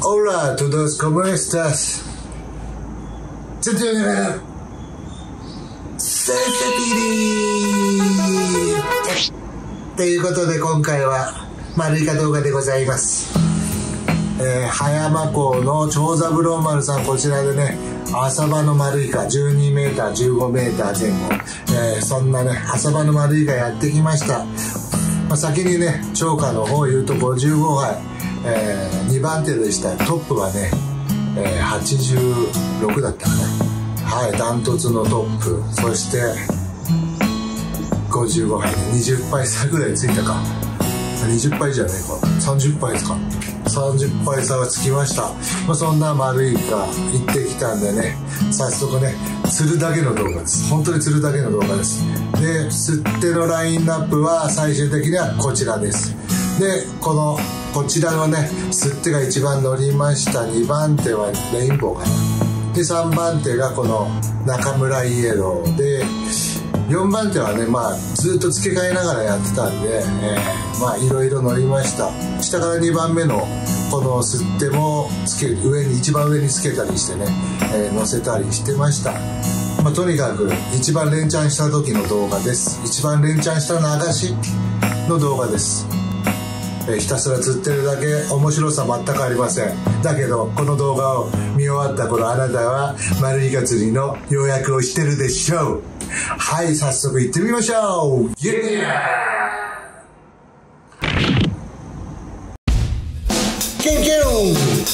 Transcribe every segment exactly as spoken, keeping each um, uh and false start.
Hola a todos, ¿cómo estás?センセティリーということで今回は丸イカ動画でございます。えー、葉山港の長三郎丸さん、こちらでね浅場の丸イカじゅうにメーターじゅうごメーター前後、えー、そんなね浅場の丸イカやってきました。まあ、先にね釣果の方言うとごじゅうごはい、えー、にばん手でした。トップはね、えー、はちじゅうろくだったかな。はい、ダントツのトップ。そしてごじゅうごはいでにじゅっぱい差ぐらいついたか。にじゅっぱいじゃねえか、さんじゅっぱいですか。さんじゅっぱい差がつきました。まあ、そんな丸イカ行ってきたんでね、早速ね釣るだけの動画です。本当に釣るだけの動画です。で釣ってのラインナップは最終的にはこちらです。でこのこちらのね釣ってがいちばん乗りました。にばん手はレインボーかな。でさんばん手がこの中村イエローで、よんばん手はねまあずっと付け替えながらやってたんで、えー、まあいろいろ乗りました。下からにばんめのこの釣ってもつけ上に一番上につけたりしてね、えー、乗せたりしてました。まあ、とにかく一番連チャンした時の動画です。一番連チャンした流しの動画です。えー、ひたすら釣ってるだけ、面白さ全くありません。だけどこの動画を見終わった頃、あなたは丸イカ釣りの予約をしてるでしょう。はい、早速行ってみましょう。イエーキュンキュン。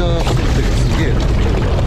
間がかかってるすげえな。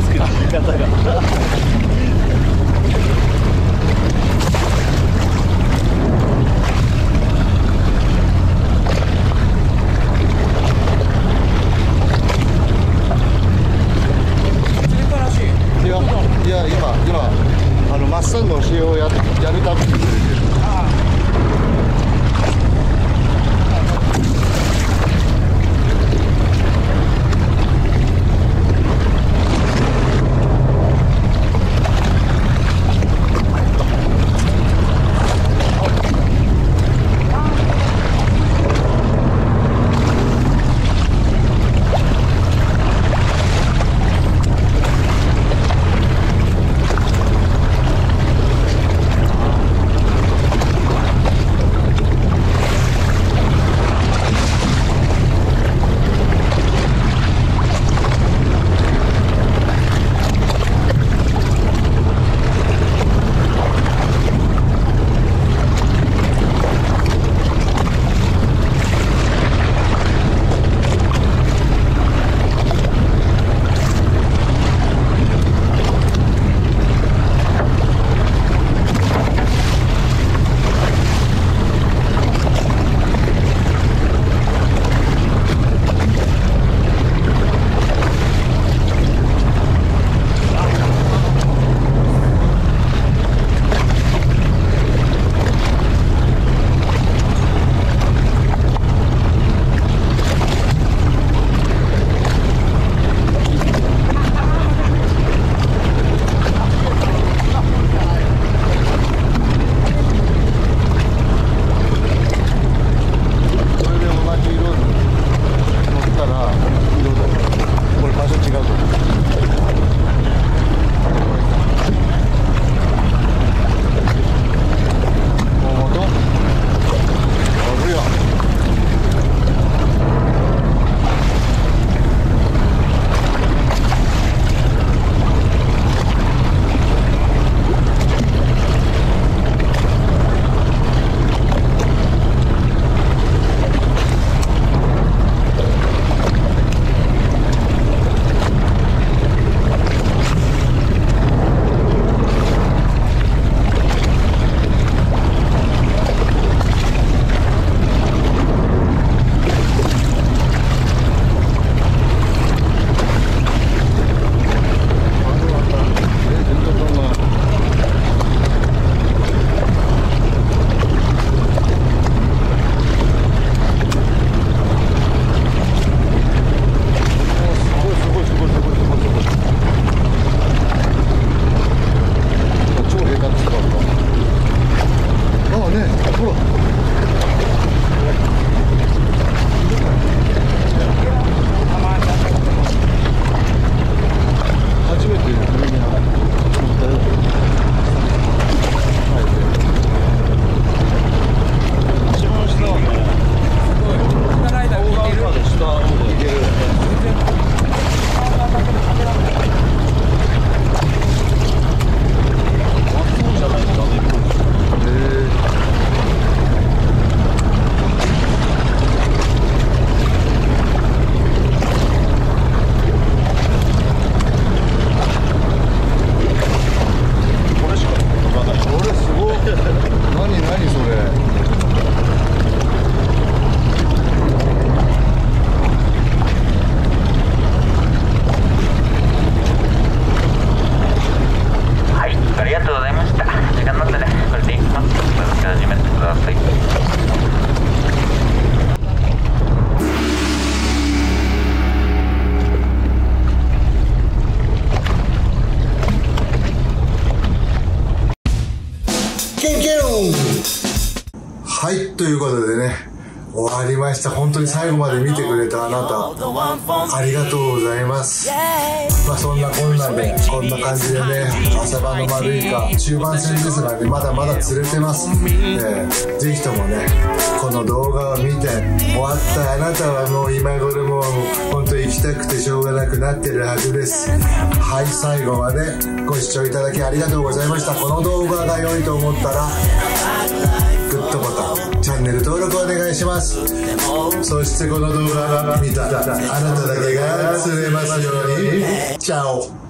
作り方がいや、今、今、あのマッサンの教えをや、やるためにくれてる。 はい、ということでね、終わりました。本当に最後まで見てくれたあなた、ありがとうございます。まあそんなこんなで、こんな感じでね、朝晩の丸いか中盤戦ですがね、まだまだ釣れてます。えー、ぜひともね、この動画を見て終わったあなたはもう今頃もう本当に行きたくてしょうがなくなってるはずです。はい、最後までご視聴いただきありがとうございました。この動画が良いと思ったらグッドボタン、チャンネル登録お願いします。そしてこの動画が見たあなただけが釣れますように。チャオ。